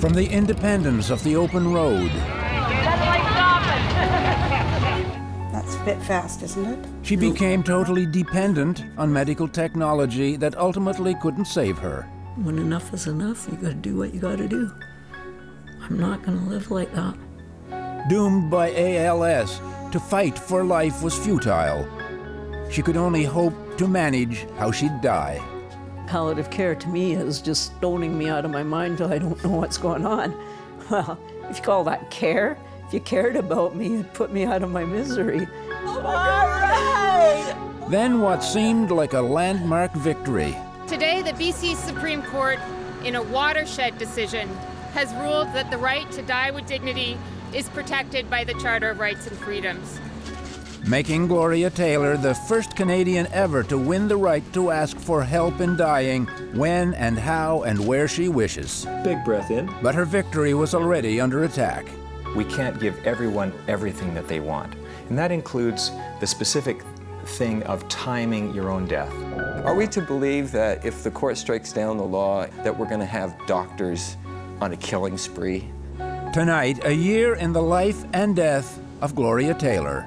From the independence of the open road, that's a bit fast, isn't it? she became totally dependent on medical technology that ultimately couldn't save her. When enough is enough, you gotta do what you gotta do. I'm not gonna live like that. Doomed by ALS, to fight for life was futile. She could only hope to manage how she'd die. Palliative care to me is just stoning me out of my mind till I don't know what's going on. Well, if you call that care, if you cared about me, it'd put me out of my misery. All right! Then what seemed like a landmark victory. Today, the BC Supreme Court, in a watershed decision, has ruled that the right to die with dignity is protected by the Charter of Rights and Freedoms. Making Gloria Taylor the first Canadian ever to win the right to ask for help in dying when and how and where she wishes. Big breath in. But her victory was already under attack. We can't give everyone everything that they want, and that includes the specific thing of timing your own death. Are we to believe that if the court strikes down the law, that we're going to have doctors on a killing spree? Tonight, a year in the life and death of Gloria Taylor.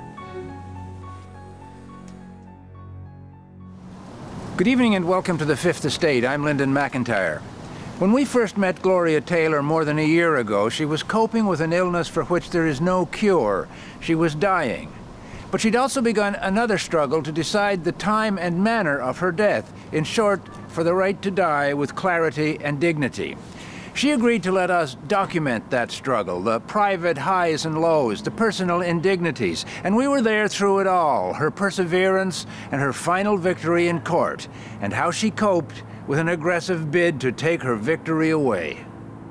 Good evening and welcome to the Fifth Estate. I'm Linden MacIntyre. When we first met Gloria Taylor more than a year ago, she was coping with an illness for which there is no cure. She was dying. But she'd also begun another struggle to decide the time and manner of her death. In short, for the right to die with clarity and dignity. She agreed to let us document that struggle, the private highs and lows, the personal indignities, and we were there through it all, her perseverance and her final victory in court, and how she coped with an aggressive bid to take her victory away.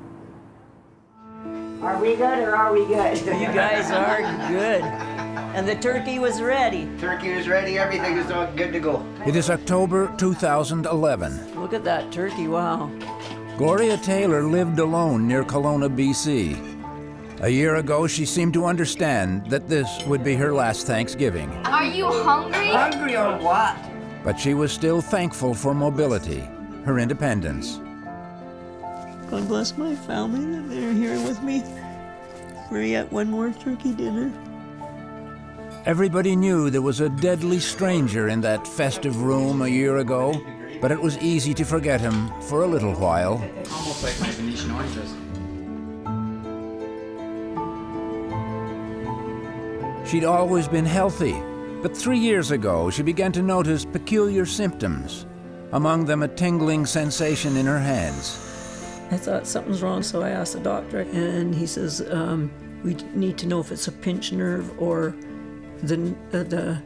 Are we good or are we good? You guys are good. And the turkey was ready. Turkey was ready, everything was all good to go. It is October 2011. Look at that turkey, wow. Gloria Taylor lived alone near Kelowna, BC. A year ago, she seemed to understand that this would be her last Thanksgiving. Are you hungry? Hungry or what? But she was still thankful for mobility, her independence. God bless my family that they're here with me for yet one more turkey dinner. Everybody knew there was a deadly stranger in that festive room a year ago, but it was easy to forget him for a little while. Almost like my Venetian oranges. She'd always been healthy, but 3 years ago she began to notice peculiar symptoms, among them a tingling sensation in her hands. I thought something's wrong, so I asked the doctor, and he says, we need to know if it's a pinched nerve or the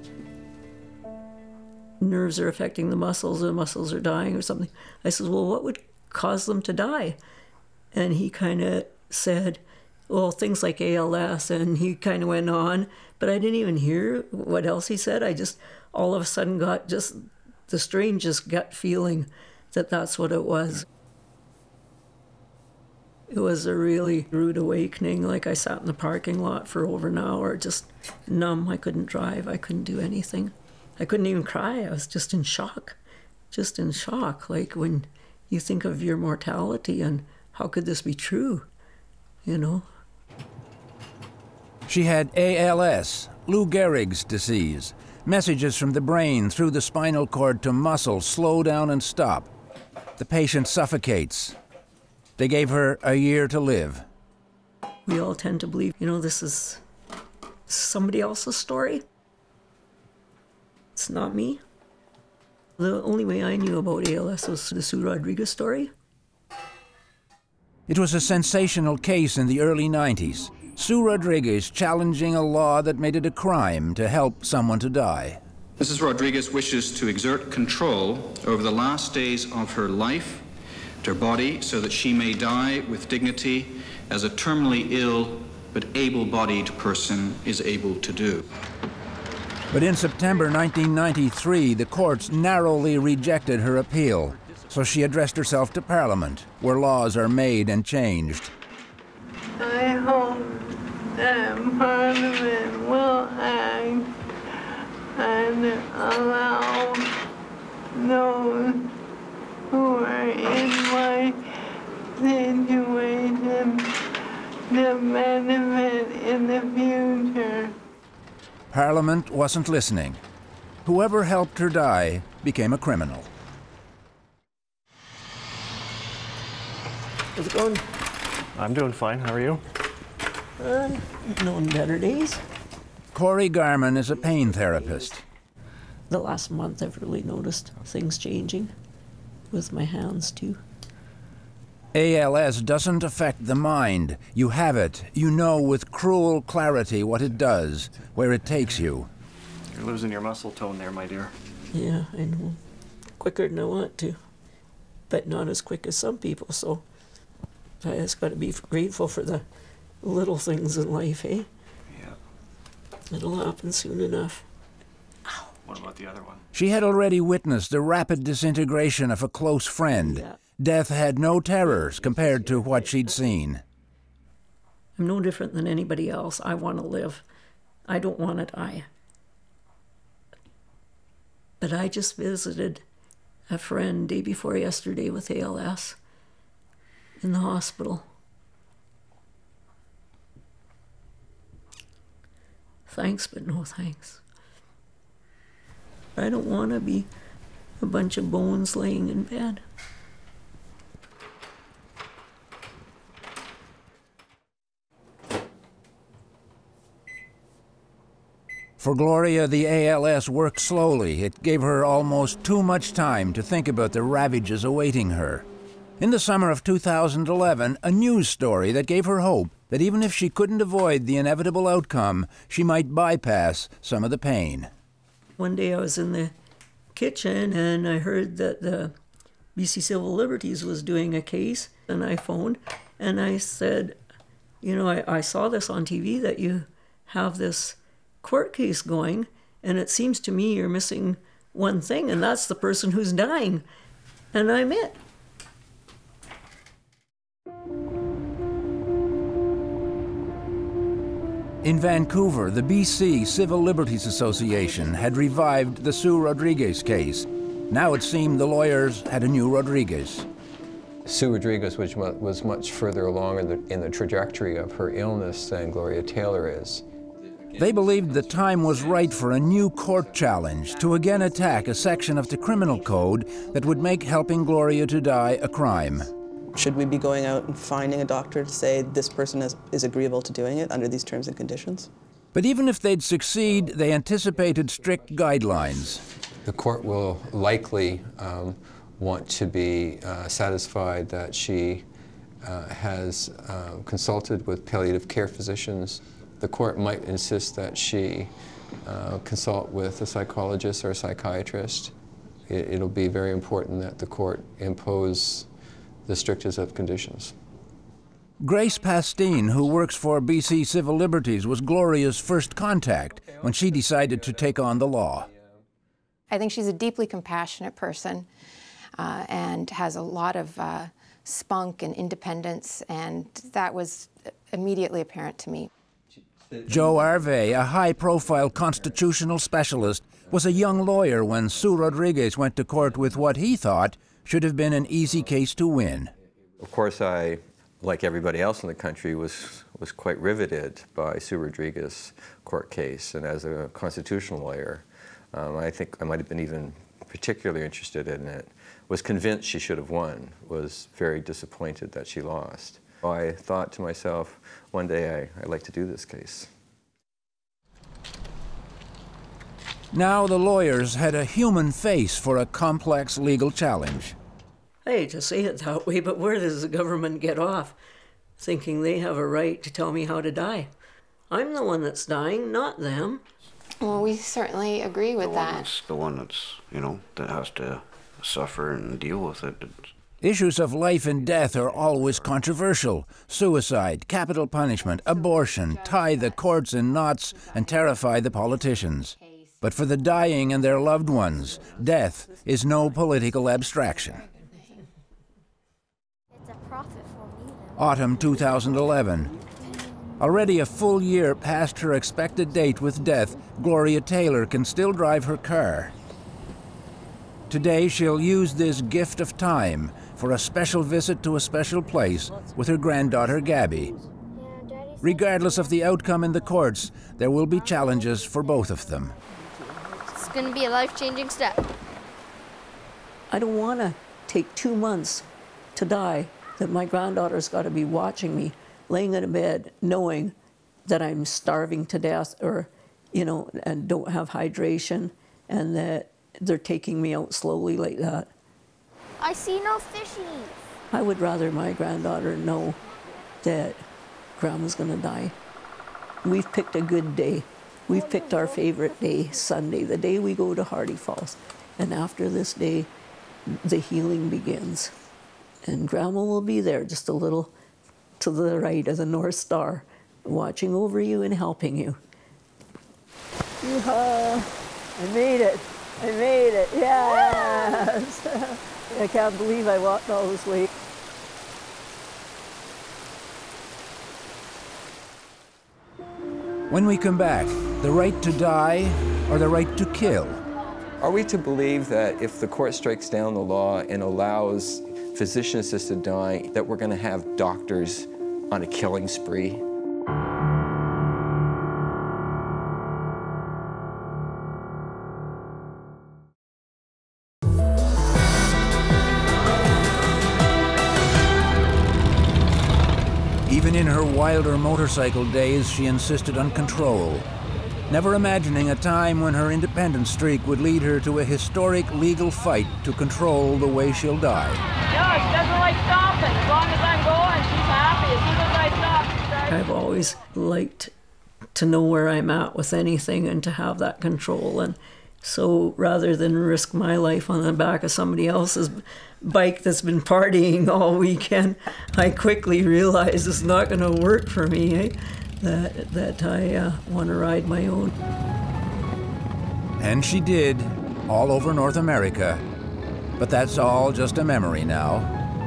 nerves are affecting the muscles are dying or something. I said, well, what would cause them to die? And he kind of said, well, things like ALS, and he kind of went on, but I didn't even hear what else he said. I just all of a sudden got just the strangest gut feeling that that's what it was. It was a really rude awakening. Like, I sat in the parking lot for over an hour, just numb. I couldn't drive, I couldn't do anything. I couldn't even cry. I was just in shock, like when you think of your mortality and how could this be true, you know? She had ALS, Lou Gehrig's disease. Messages from the brain through the spinal cord to muscles slow down and stop. The patient suffocates. They gave her a year to live. We all tend to believe, you know, this is somebody else's story. It's not me. The only way I knew about ALS was the Sue Rodriguez story. It was a sensational case in the early 90s. Sue Rodriguez challenging a law that made it a crime to help someone to die. Mrs. Rodriguez wishes to exert control over the last days of her life, her body, so that she may die with dignity as a terminally ill but able-bodied person is able to do. But in September 1993, the courts narrowly rejected her appeal, so she addressed herself to Parliament, where laws are made and changed. I hope that Parliament will act and allow those who are in my situation the benefit in the future. Parliament wasn't listening. Whoever helped her die became a criminal. How's it going? I'm doing fine. How are you? Known better days. Corey Garman is a pain therapist. The last month I've really noticed things changing with my hands too. ALS doesn't affect the mind. You have it. You know with cruel clarity what it does, where it takes you. You're losing your muscle tone there, my dear. Yeah, I know. Quicker than I want to, but not as quick as some people, so I just got to be grateful for the little things in life, eh? Yeah. It'll happen soon enough. What about the other one? She had already witnessed the rapid disintegration of a close friend. Yeah. Death had no terrors compared to what she'd seen. I'm no different than anybody else. I want to live. I don't want to die. But I just visited a friend day before yesterday with ALS in the hospital. Thanks, but no thanks. I don't want to be a bunch of bones laying in bed. For Gloria, the ALS worked slowly. It gave her almost too much time to think about the ravages awaiting her. In the summer of 2011, a news story that gave her hope that even if she couldn't avoid the inevitable outcome, she might bypass some of the pain. One day I was in the kitchen and I heard that the BC Civil Liberties was doing a case, and I phoned and I said, you know, I saw this on TV that you have this court case going, and it seems to me you're missing one thing, and that's the person who's dying. And I'm it. In Vancouver, the BC Civil Liberties Association had revived the Sue Rodriguez case. Now it seemed the lawyers had a new Rodriguez. Sue Rodriguez was much further along in the trajectory of her illness than Gloria Taylor is. They believed the time was right for a new court challenge to again attack a section of the criminal code that would make helping Gloria to die a crime. Should we be going out and finding a doctor to say this person is agreeable to doing it under these terms and conditions? But even if they'd succeed, they anticipated strict guidelines. The court will likely want to be satisfied that she has consulted with palliative care physicians. The court might insist that she consult with a psychologist or a psychiatrist. It'll be very important that the court impose the strictest of conditions. Grace Pastine, who works for BC Civil Liberties, was Gloria's first contact when she decided to take on the law. I think she's a deeply compassionate person and has a lot of spunk and independence, and that was immediately apparent to me. Joe Arvey, a high-profile constitutional specialist, was a young lawyer when Sue Rodriguez went to court with what he thought should have been an easy case to win. Of course, I, like everybody else in the country, was quite riveted by Sue Rodriguez's court case, and as a constitutional lawyer, I think I might have been even particularly interested in it. Was convinced she should have won, was very disappointed that she lost. I thought to myself, one day I'd like to do this case. Now the lawyers had a human face for a complex legal challenge. I hate to say it that way, but where does the government get off thinking they have a right to tell me how to die? I'm the one that's dying, not them. Well, we certainly agree with that. The one that's, you know, that has to suffer and deal with it. Issues of life and death are always controversial. Suicide, capital punishment, abortion tie the courts in knots and terrify the politicians. But for the dying and their loved ones, death is no political abstraction. Autumn 2011. Already a full year past her expected date with death, Gloria Taylor can still drive her car. Today she'll use this gift of time for a special visit to a special place with her granddaughter Gabby. Yeah, Daddy Regardless of the outcome in the courts, there will be challenges for both of them. It's going to be a life-changing step. I don't want to take 2 months to die, that my granddaughter's got to be watching me, laying in a bed, knowing that I'm starving to death or, you know, and don't have hydration, and that they're taking me out slowly like that. I see no fishies. I would rather my granddaughter know that Grandma's going to die. We've picked a good day. We've picked our favorite day, Sunday, the day we go to Hardy Falls. And after this day, the healing begins. And Grandma will be there just a little to the right of the North Star, watching over you and helping you. I made it. I made it. Yes. I can't believe I walked all this way. When we come back, the right to die or the right to kill? Are we to believe that if the court strikes down the law and allows physician-assisted dying, that we're going to have doctors on a killing spree? Even in her wilder motorcycle days, she insisted on control, never imagining a time when her independence streak would lead her to a historic legal fight to control the way she'll die. No, she doesn't like stopping. As long as I'm going, she's happy. As soon as I stop, she starts. I've always liked to know where I'm at with anything and to have that control. And so rather than risk my life on the back of somebody else's bike that's been partying all weekend, I quickly realized it's not going to work for me, that I want to ride my own. And she did, all over North America. But that's all just a memory now.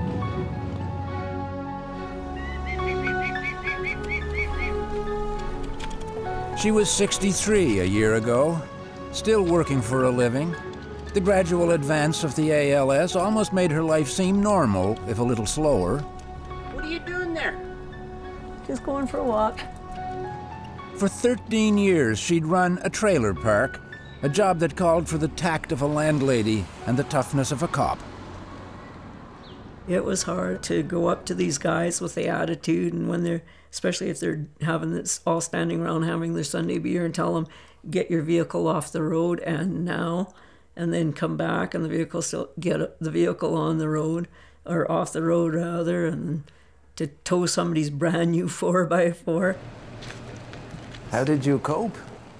She was 63 a year ago, still working for a living. The gradual advance of the ALS almost made her life seem normal, if a little slower. What are you doing there? Just going for a walk. For 13 years, she'd run a trailer park, a job that called for the tact of a landlady and the toughness of a cop. It was hard to go up to these guys with the attitude, and when they're, especially if they're having this, all standing around having their Sunday beer, and tell them, get your vehicle off the road and now, and then come back and the vehicle still get the vehicle on the road, or off the road rather, and to tow somebody's brand new 4x4. How did you cope?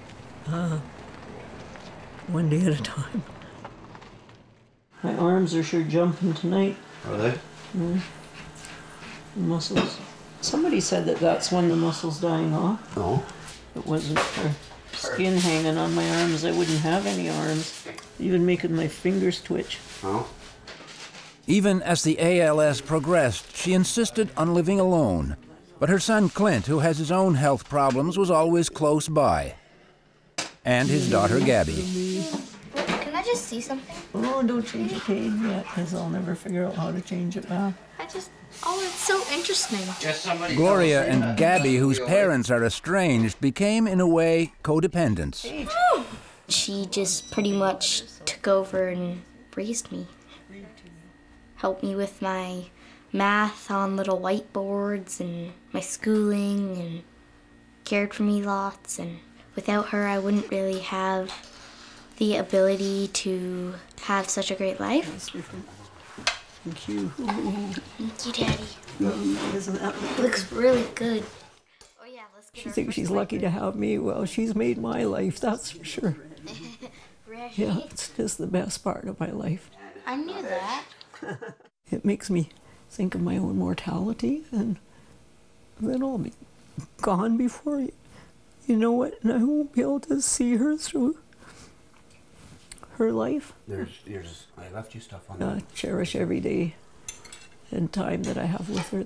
One day at a time. My arms are sure jumping tonight. Are they? The muscles. Somebody said that that's when the muscles dying off. No. It wasn't for skin hanging on my arms. I wouldn't have any arms. Even making my fingers twitch. Oh. Even as the ALS progressed, she insisted on living alone. But her son Clint, who has his own health problems, was always close by. And his daughter Gabby. Can I just see something? Oh, don't change the page yet, because I'll never figure out how to change it back. Oh, it's so interesting. Gloria and Gabby, whose parents are estranged, became, in a way, codependents. She just pretty much took over and raised me. Helped me with my math on little whiteboards and my schooling, and cared for me lots. And without her, I wouldn't really have the ability to have such a great life. Thank you. Thank you, Daddy. Isn't that Looks really good. Oh yeah, let's get She thinks she's lucky to have me. Well, she's made my life, that's for sure. Right. Yeah, it's just the best part of my life. I knew that. It makes me think of my own mortality, and then I'll be gone before you know it, and I won't be able to see her through her life. I left you stuff on there. Cherish every day and time that I have with her.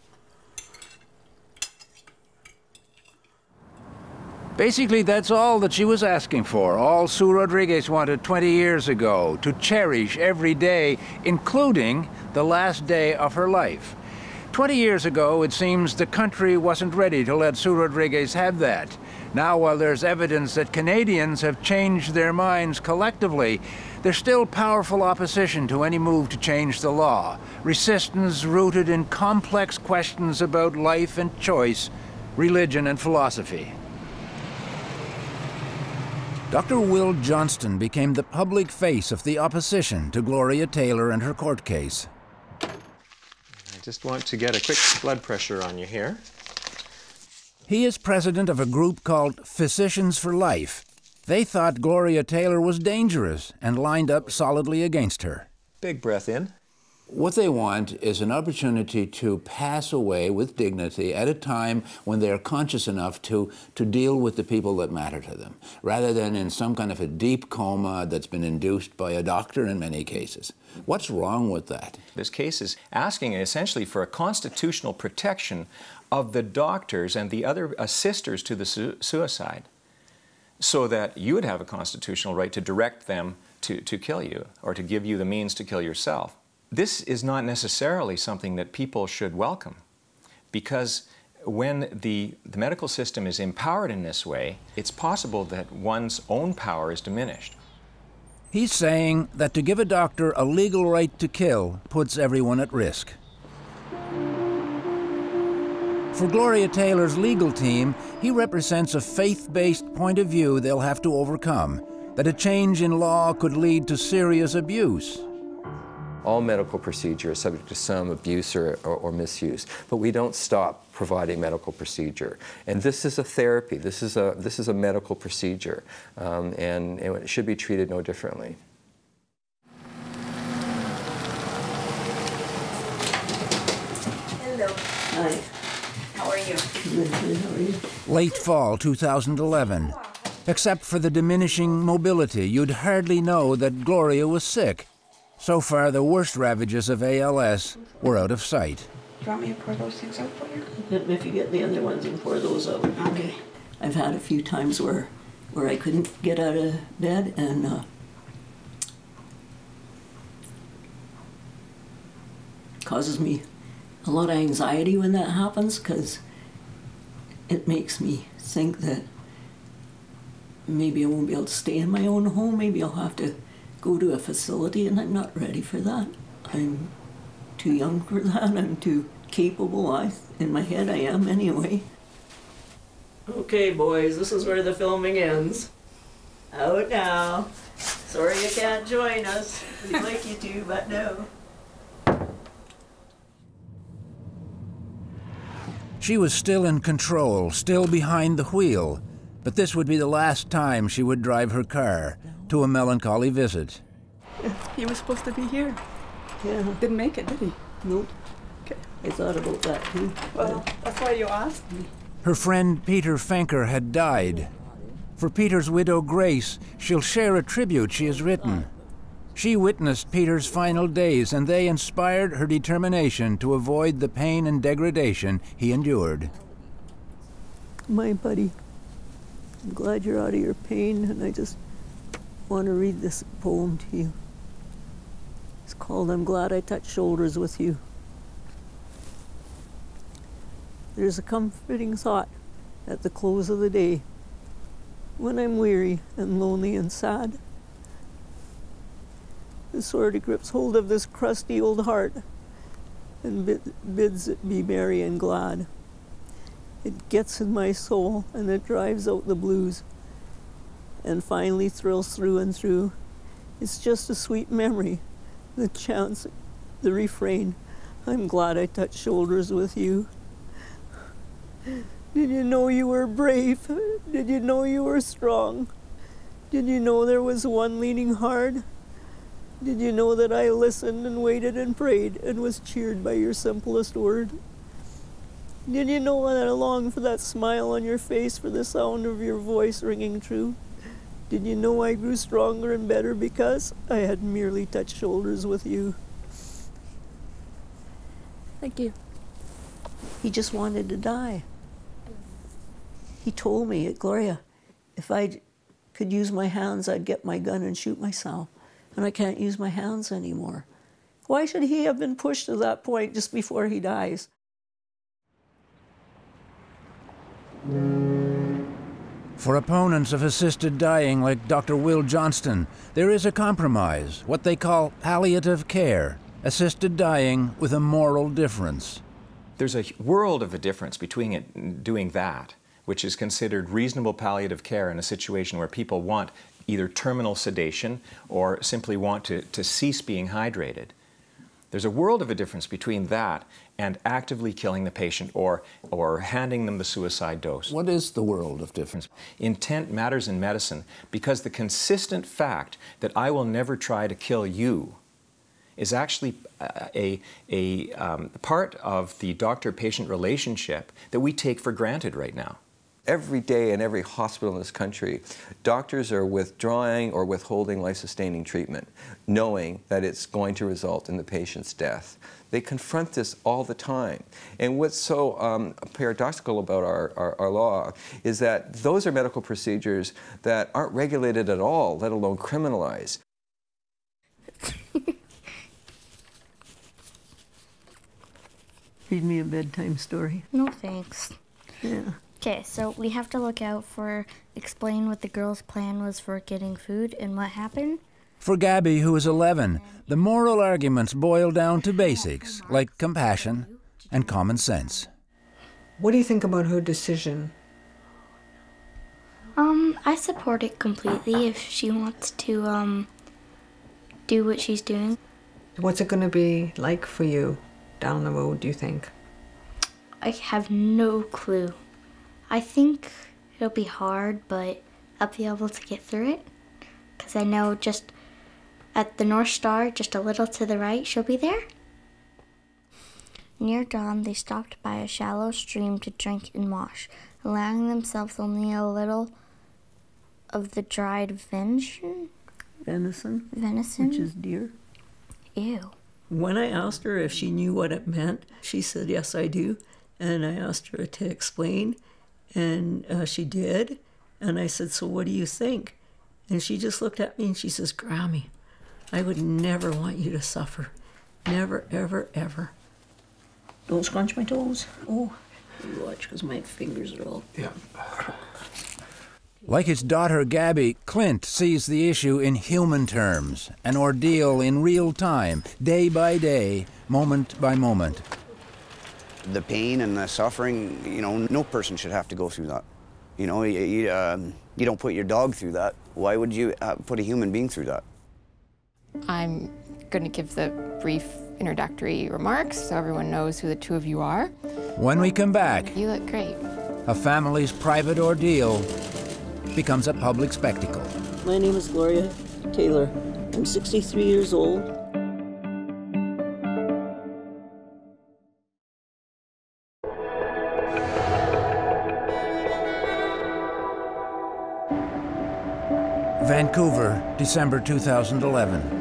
Basically, that's all that she was asking for, all Sue Rodriguez wanted 20 years ago, to cherish every day, including the last day of her life. 20 years ago, it seems the country wasn't ready to let Sue Rodriguez have that. Now, while there's evidence that Canadians have changed their minds collectively, there's still powerful opposition to any move to change the law. Resistance rooted in complex questions about life and choice, religion and philosophy. Dr. Will Johnston became the public face of the opposition to Gloria Taylor and her court case. I just want to get a quick blood pressure on you here. He is president of a group called Physicians for Life. They thought Gloria Taylor was dangerous and lined up solidly against her. Big breath in. What they want is an opportunity to pass away with dignity at a time when they're conscious enough to deal with the people that matter to them, rather than in some kind of a deep coma that's been induced by a doctor in many cases. What's wrong with that? This case is asking essentially for a constitutional protection of the doctors and the other assisters to the suicide, so that you would have a constitutional right to direct them to kill you, or to give you the means to kill yourself. This is not necessarily something that people should welcome, because when the medical system is empowered in this way, it's possible that one's own power is diminished. He's saying that to give a doctor a legal right to kill puts everyone at risk. For Gloria Taylor's legal team, he represents a faith-based point of view they'll have to overcome, that a change in law could lead to serious abuse. All medical procedure is subject to some abuse or misuse, but we don't stop providing medical procedure. And this is a therapy. This is a medical procedure, and it should be treated no differently. Hello. Hi. How are you? Good. How are you? Late fall 2011. Except for the diminishing mobility, you'd hardly know that Gloria was sick. So far, the worst ravages of ALS were out of sight. Do you want me to pour those things out for you? If you get the other ones and pour those out. Okay. I've had a few times where I couldn't get out of bed, and causes me a lot of anxiety when that happens, because it makes me think that maybe I won't be able to stay in my own home. Maybe I'll have to go to a facility, and I'm not ready for that. I'm too young for that. I'm too capable. In my head I am anyway. Okay, boys, this is where the filming ends. Out now. Sorry you can't join us. We'd like you to, but no. She was still in control, still behind the wheel, but this would be the last time she would drive her car to a melancholy visit. He was supposed to be here. Yeah. Didn't make it, did he? Nope. Okay. I thought about that too. Well, that's why you asked me. Her friend Peter Fenker had died. For Peter's widow Grace, she'll share a tribute she has written. She witnessed Peter's final days, and they inspired her determination to avoid the pain and degradation he endured. My buddy, I'm glad you're out of your pain, and I just want to read this poem to you. It's called I'm Glad I Touched Shoulders with You. There's a comforting thought at the close of the day, when I'm weary and lonely and sad. The sword grips hold of this crusty old heart and bids it be merry and glad. It gets in my soul and it drives out the blues, and finally thrills through and through. It's just a sweet memory, the chants, the refrain, I'm glad I touched shoulders with you. Did you know you were brave? Did you know you were strong? Did you know there was one leaning hard? Did you know that I listened and waited and prayed and was cheered by your simplest word? Did you know that I longed for that smile on your face, for the sound of your voice ringing true? Did you know I grew stronger and better because I had merely touched shoulders with you? Thank you. He just wanted to die. He told me, Gloria, if I could use my hands, I'd get my gun and shoot myself. And I can't use my hands anymore. Why should he have been pushed to that point just before he dies? For opponents of assisted dying like Dr. Will Johnston, there is a compromise, what they call palliative care, assisted dying with a moral difference. There's a world of a difference between doing that, which is considered reasonable palliative care in a situation where people want either terminal sedation or simply want to cease being hydrated. There's a world of a difference between that and actively killing the patient or handing them the suicide dose. What is the world of difference? Intent matters in medicine because the consistent fact that I will never try to kill you is actually a part of the doctor-patient relationship that we take for granted right now. Every day in every hospital in this country, doctors are withdrawing or withholding life-sustaining treatment, knowing that it's going to result in the patient's death. They confront this all the time. And what's so paradoxical about our law is that those are medical procedures that aren't regulated at all, let alone criminalized. Read me a bedtime story. No thanks. Yeah. Okay, so we have to look out for, explain what the girl's plan was for getting food and what happened. For Gabby, who is 11, the moral arguments boil down to basics, like compassion and common sense. What do you think about her decision? I support it completely if she wants to, do what she's doing. What's it going to be like for you down the road, do you think? I have no clue. I think it'll be hard, but I'll be able to get through it. Because I know just at the North Star, just a little to the right, she'll be there. Near dawn, they stopped by a shallow stream to drink and wash, allowing themselves only a little of the dried venison. Venison. Venison. Which is deer. Ew. When I asked her if she knew what it meant, she said, yes, I do. And I asked her to explain, and she did. And I said, so what do you think? And she just looked at me and she says, Grammy, I would never want you to suffer. Never, ever, ever. Don't scrunch my toes. Oh, you watch, because my fingers are all... Yeah. Like his daughter Gabby, Clint sees the issue in human terms, an ordeal in real time, day by day, moment by moment. The pain and the suffering, you know, no person should have to go through that. You know, you don't put your dog through that. Why would you put a human being through that? I'm going to give the brief introductory remarks so everyone knows who the two of you are. When we come back, You look great. a family's private ordeal becomes a public spectacle. My name is Gloria Taylor. I'm 63 years old. Vancouver, December 2011.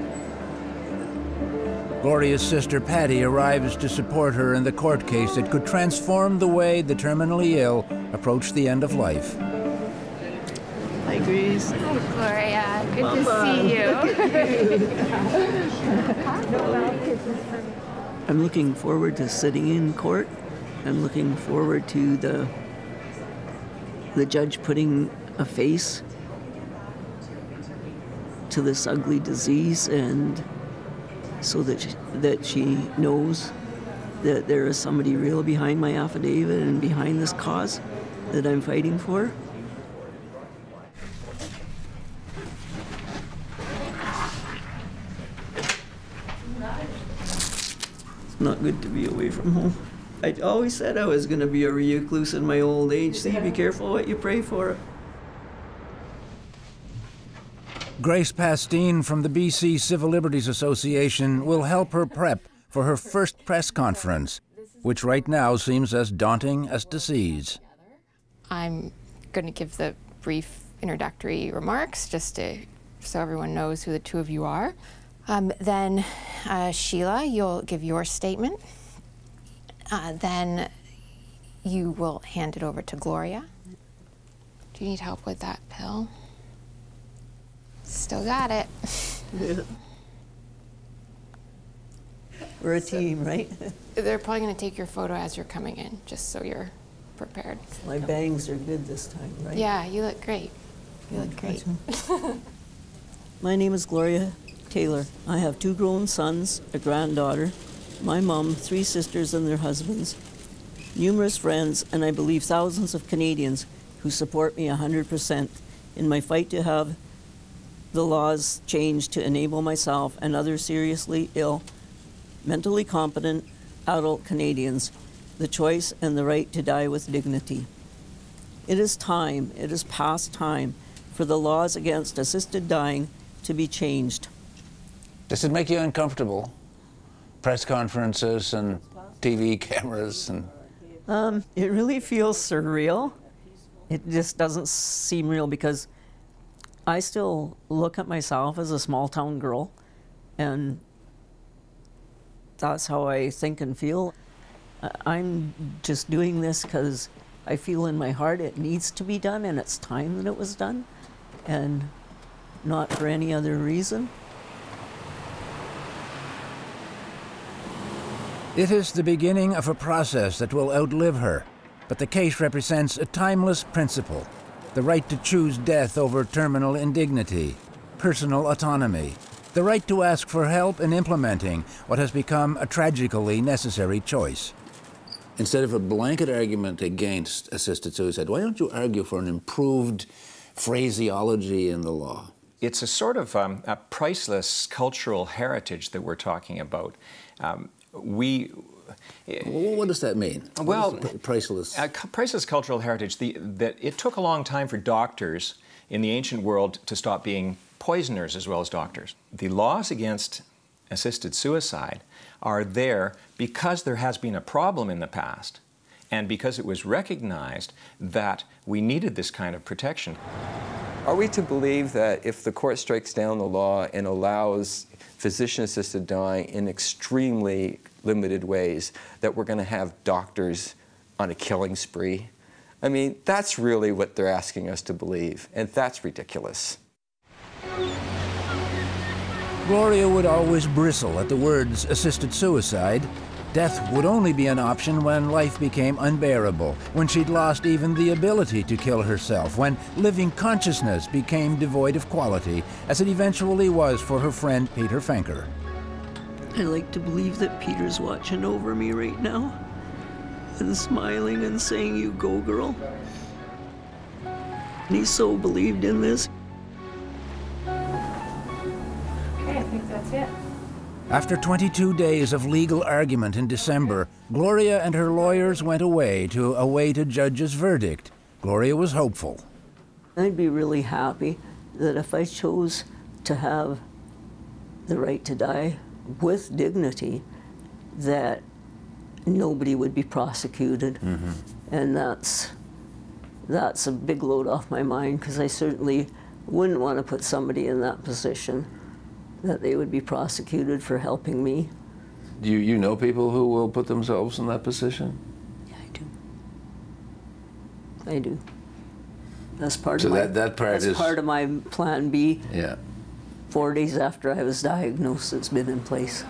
Gloria's sister Patty arrives to support her in the court case that could transform the way the terminally ill approach the end of life. Hi, Grace. Oh, Gloria, good to see you. I'm looking forward to sitting in court. I'm looking forward to the judge putting a face to this ugly disease, and so that she knows that there is somebody real behind my affidavit and behind this cause that I'm fighting for. It's not good to be away from home. I always said I was going to be a recluse in my old age. See, be careful what you pray for. Grace Pastine from the BC Civil Liberties Association will help her prep for her first press conference, which right now seems as daunting as disease. I'm going to give the brief introductory remarks just so everyone knows who the two of you are. Then Sheila, you'll give your statement. Then you will hand it over to Gloria. Do you need help with that pill? Still got it. We're a team, right? They're probably going to take your photo as you're coming in, just so you're prepared. My bangs are good this time, right? Yeah, you look great. You look great. My name is Gloria Taylor. I have 2 grown sons, a granddaughter, my mom, 3 sisters and their husbands, numerous friends, and I believe thousands of Canadians who support me 100% in my fight to have the laws changed to enable myself and other seriously ill, mentally competent adult Canadians the choice and the right to die with dignity. It is past time for the laws against assisted dying to be changed. Does it make you uncomfortable? Press conferences and TV cameras and... It really feels surreal. It just doesn't seem real because I still look at myself as a small town girl, and that's how I think and feel. I'm just doing this because I feel in my heart it needs to be done and it's time that it was done, and not for any other reason. It is the beginning of a process that will outlive her, but the case represents a timeless principle: the right to choose death over terminal indignity, personal autonomy, the right to ask for help in implementing what has become a tragically necessary choice. Instead of a blanket argument against assisted suicide, why don't you argue for an improved phraseology in the law? It's a sort of a priceless cultural heritage that we're talking about. What does that mean? Well, priceless. Priceless cultural heritage. That it took a long time for doctors in the ancient world to stop being poisoners as well as doctors. The laws against assisted suicide are there because there has been a problem in the past, and because it was recognized that we needed this kind of protection. Are we to believe that if the court strikes down the law and allows physician-assisted dying in extremely limited ways, that we're going to have doctors on a killing spree? I mean, that's really what they're asking us to believe, and that's ridiculous. Gloria would always bristle at the words assisted suicide. Death would only be an option when life became unbearable, when she'd lost even the ability to kill herself, when living consciousness became devoid of quality, as it eventually was for her friend Peter Fenker. I like to believe that Peter's watching over me right now and smiling and saying, "You go, girl." And he so believed in this. Okay, I think that's it. After 22 days of legal argument in December, Gloria and her lawyers went away to await a judge's verdict. Gloria was hopeful. I'd be really happy that if I chose to have the right to die with dignity, that nobody would be prosecuted. Mm-hmm. And that's a big load off my mind, because I certainly wouldn't want to put somebody in that position, that they would be prosecuted for helping me. Do you know people who will put themselves in that position? Yeah, I do. That's part so of my, that part is part of my plan B. Yeah. 4 days after I was diagnosed, it's been in place.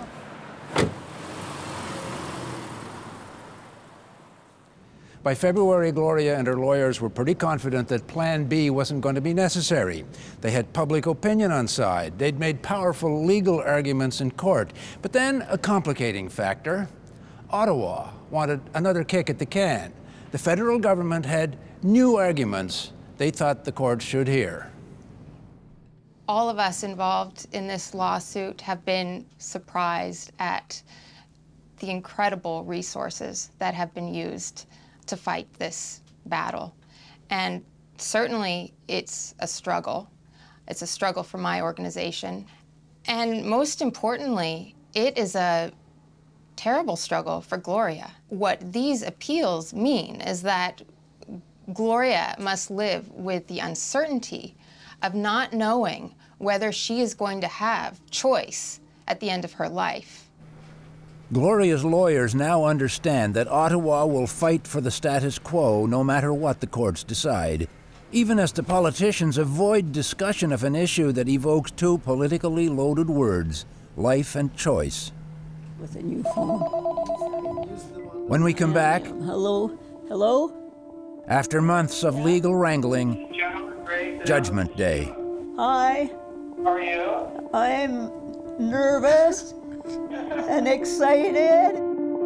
By February, Gloria and her lawyers were pretty confident that Plan B wasn't going to be necessary. They had public opinion on side. They'd made powerful legal arguments in court. But then a complicating factor. Ottawa wanted another kick at the can. The federal government had new arguments they thought the court should hear. All of us involved in this lawsuit have been surprised at the incredible resources that have been used to fight this battle. And certainly it's a struggle. It's a struggle for my organization. And most importantly, it is a terrible struggle for Gloria. What these appeals mean is that Gloria must live with the uncertainty of not knowing whether she is going to have choice at the end of her life. Gloria's lawyers now understand that Ottawa will fight for the status quo no matter what the courts decide, even as the politicians avoid discussion of an issue that evokes two politically loaded words, life and choice. With a new phone. When we come back... Hello? Hello? After months of legal wrangling, Judgment Day. Hi. How are you? I'm nervous and excited.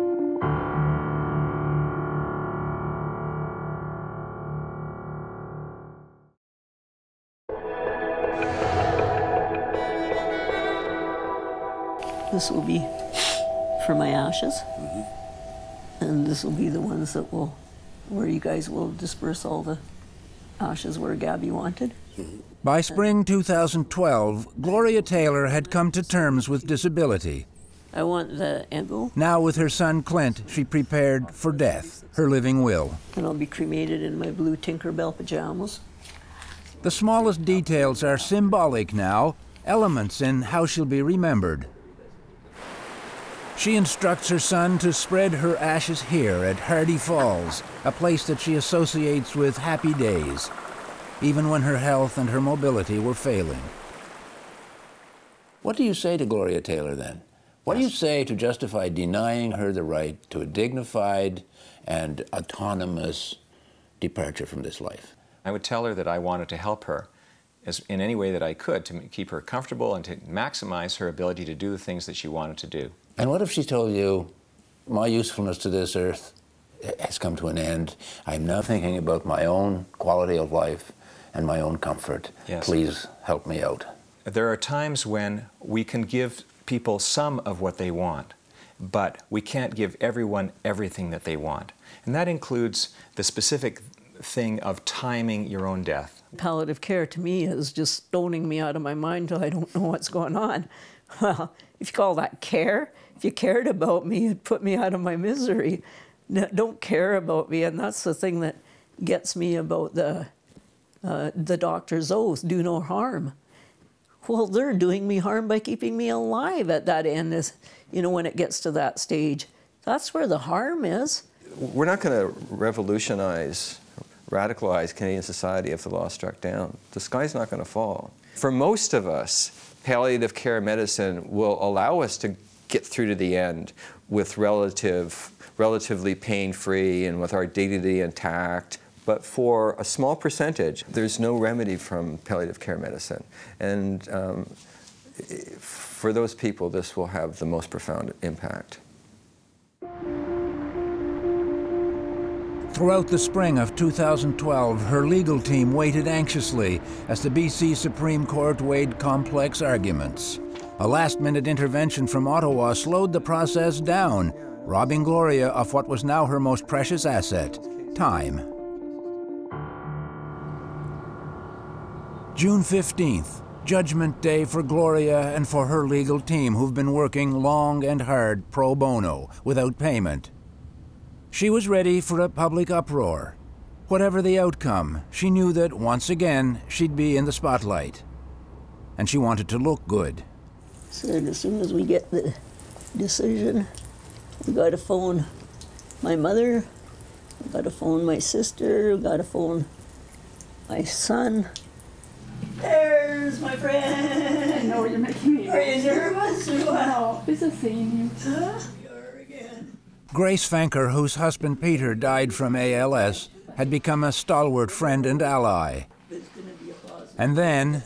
This will be for my ashes. And this will be the ones that will, where you guys will disperse all the ashes where Gabby wanted. By spring 2012, Gloria Taylor had come to terms with disability. I want the ego. Now with her son Clint, she prepared for death, her living will. And I'll be cremated in my blue Tinkerbell pajamas. The smallest details are symbolic now, elements in how she'll be remembered. She instructs her son to spread her ashes here at Hardy Falls, a place that she associates with happy days, even when her health and her mobility were failing. What do you say to Gloria Taylor then? What do you say to justify denying her the right to a dignified and autonomous departure from this life? I would tell her that I wanted to help her in any way that I could to keep her comfortable and to maximize her ability to do the things that she wanted to do. And what if she told you, my usefulness to this earth has come to an end. I'm now thinking about my own quality of life and my own comfort. Yes. Please help me out. There are times when we can give people some of what they want, but we can't give everyone everything that they want. And that includes the specific thing of timing your own death. Palliative care to me is just stoning me out of my mind till I don't know what's going on. Well, if you call that care, if you cared about me, you'd put me out of my misery. Don't care about me, and that's the thing that gets me about the doctor's oath, do no harm. Well, they're doing me harm by keeping me alive at that end, is, you know, when it gets to that stage. That's where the harm is. We're not going to revolutionize, radicalize Canadian society if the law struck down. The sky's not going to fall. For most of us, palliative care medicine will allow us to get through to the end with relatively pain-free and with our dignity intact. But for a small percentage, there's no remedy from palliative care medicine. And for those people, this will have the most profound impact. Throughout the spring of 2012, her legal team waited anxiously as the BC Supreme Court weighed complex arguments. A last-minute intervention from Ottawa slowed the process down, robbing Gloria of what was now her most precious asset, time. June 15th, Judgment Day for Gloria and for her legal team, who've been working long and hard pro bono, without payment. She was ready for a public uproar. Whatever the outcome, she knew that once again she'd be in the spotlight. And she wanted to look good. So as soon as we get the decision, we got to phone my mother, we got to phone my sister, we got to phone my son. There's my friend! I know you're making me. Are you nervous or what? No, this is seeing you. Huh? Grace Fanker, whose husband Peter died from ALS, had become a stalwart friend and ally. And then,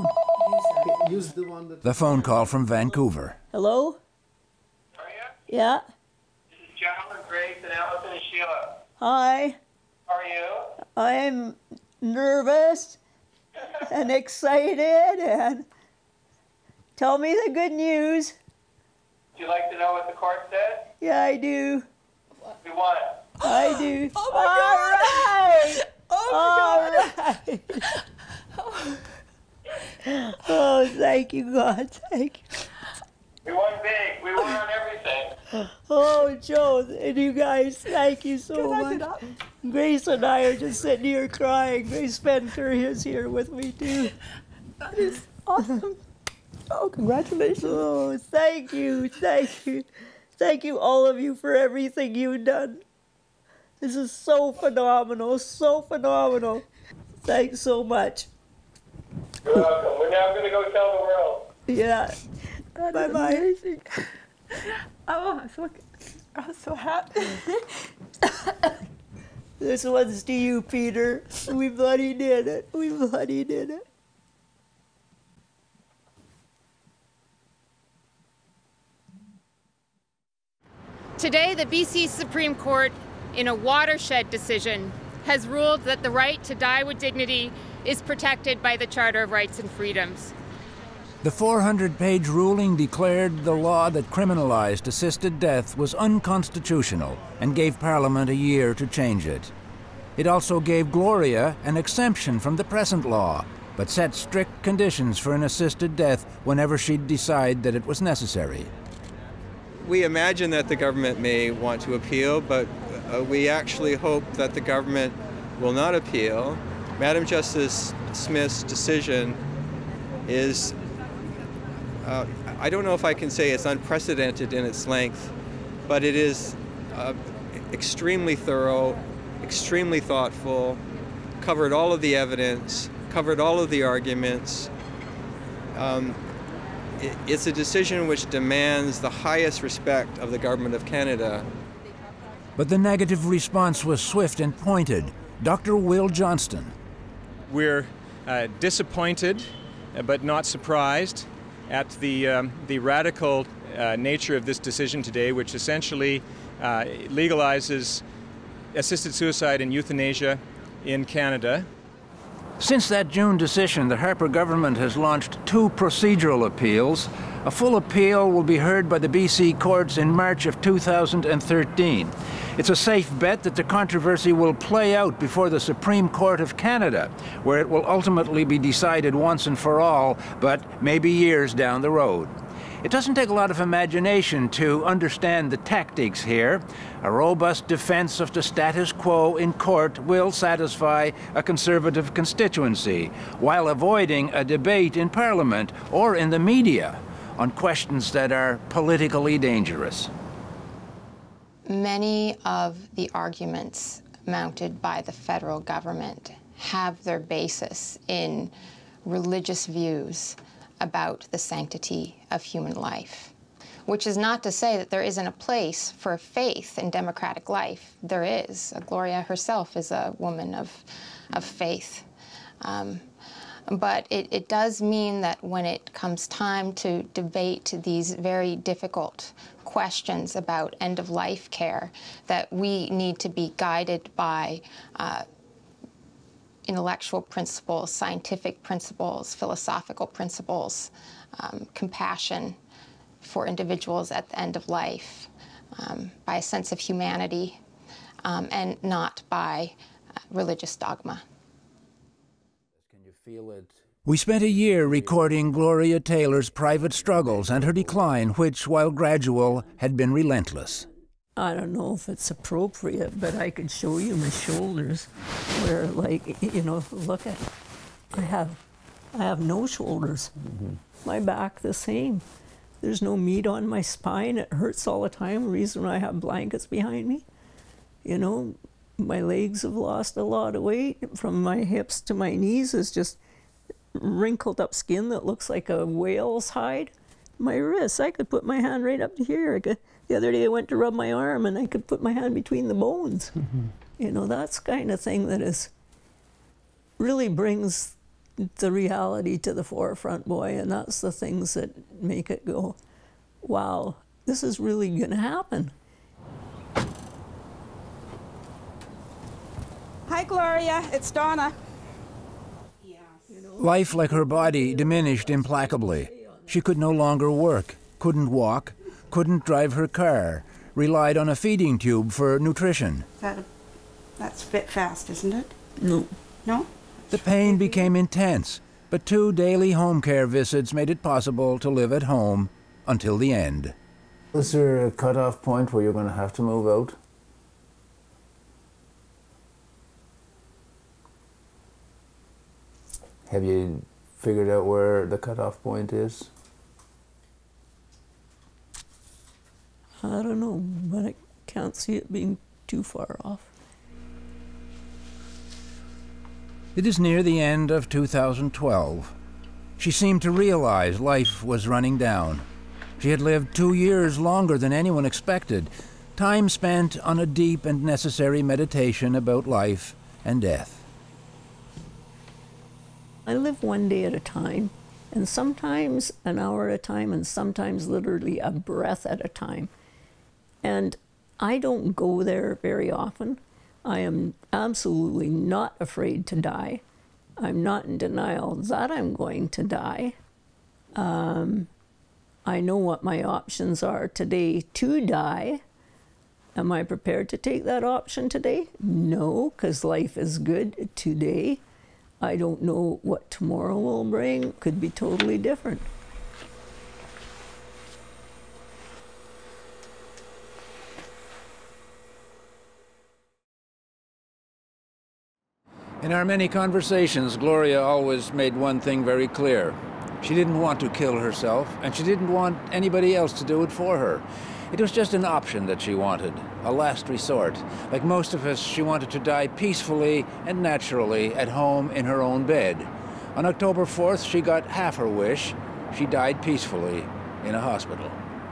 the phone call from Vancouver. Hello? Yeah? This is John, Grace, and Allison and Sheila. Hi. How are you? I'm nervous and excited, and tell me the good news. Would you like to know what the court said? Yeah, I do. We won. I do. Oh my God! All right. Oh, thank you, God. Thank you. We won big. We won on everything. Oh, Joe, and you guys, thank you so much. Grace and I are just sitting here crying. Grace Fanker is here with me, too. That is awesome. Oh, congratulations. Oh, thank you. Thank you. Thank you, all of you, for everything you've done. This is so phenomenal, so phenomenal. Thanks so much. You're welcome. We're now going to go tell the world. Yeah. Bye-bye. Oh, I'm so happy. This one's to you, Peter. We bloody did it. We bloody did it. Today, the BC Supreme Court, in a watershed decision, has ruled that the right to die with dignity is protected by the Charter of Rights and Freedoms. The 400-page ruling declared the law that criminalized assisted death was unconstitutional and gave Parliament a year to change it. It also gave Gloria an exemption from the present law, but set strict conditions for an assisted death whenever she'd decide that it was necessary. We imagine that the government may want to appeal, but we actually hope that the government will not appeal. Madam Justice Smith's decision is, I don't know if I can say it's unprecedented in its length, but it is extremely thorough, extremely thoughtful, covered all of the evidence, covered all of the arguments. It's a decision which demands the highest respect of the Government of Canada. But the negative response was swift and pointed. Dr. Will Johnston. We're disappointed, but not surprised at the radical nature of this decision today, which essentially legalizes assisted suicide and euthanasia in Canada. Since that June decision, the Harper government has launched 2 procedural appeals. A full appeal will be heard by the BC courts in March of 2013. It's a safe bet that the controversy will play out before the Supreme Court of Canada, where it will ultimately be decided once and for all, but maybe years down the road. It doesn't take a lot of imagination to understand the tactics here. A robust defense of the status quo in court will satisfy a conservative constituency, while avoiding a debate in Parliament or in the media on questions that are politically dangerous. Many of the arguments mounted by the federal government have their basis in religious views about the sanctity of human life, which is not to say that there isn't a place for faith in democratic life. There is. Gloria herself is a woman of faith. But it does mean that when it comes time to debate these very difficult questions about end-of-life care, that we need to be guided by intellectual principles, scientific principles, philosophical principles, compassion for individuals at the end of life, by a sense of humanity, and not by religious dogma. Can you feel it? We spent a year recording Gloria Taylor's private struggles and her decline, which, while gradual, had been relentless. I don't know if it's appropriate, but I could show you my shoulders where, like, you know, look at, I have no shoulders. Mm-hmm. My back the same. There's no meat on my spine. It hurts all the time. The reason I have blankets behind me. You know, my legs have lost a lot of weight. From my hips to my knees is just wrinkled up skin that looks like a whale's hide. My wrists, I could put my hand right up to here. The other day I went to rub my arm and I could put my hand between the bones. Mm-hmm. You know, that's the kind of thing that really brings the reality to the forefront, boy, and that's the things that make it go, wow, this is really gonna happen. Hi, Gloria, it's Donna. Life, like her body, diminished implacably. She could no longer work, couldn't walk, couldn't drive her car, relied on a feeding tube for nutrition. That's a bit fast, isn't it? No. No? The pain became intense, but 2 daily home care visits made it possible to live at home until the end. Was there a cutoff point where you're going to have to move out? Have you figured out where the cutoff point is? I don't know, but I can't see it being too far off. It is near the end of 2012. She seemed to realize life was running down. She had lived 2 years longer than anyone expected. time spent on a deep and necessary meditation about life and death. I live one day at a time, and sometimes an hour at a time, and sometimes literally a breath at a time. And I don't go there very often. I am absolutely not afraid to die. I'm not in denial that I'm going to die. I know what my options are today to die. Am I prepared to take that option today? No, because life is good today. I don't know what tomorrow will bring. Could be totally different. In our many conversations, Gloria always made one thing very clear. She didn't want to kill herself, and she didn't want anybody else to do it for her. It was just an option that she wanted, a last resort. Like most of us, she wanted to die peacefully and naturally at home in her own bed. On October 4th, she got half her wish. She died peacefully in a hospital.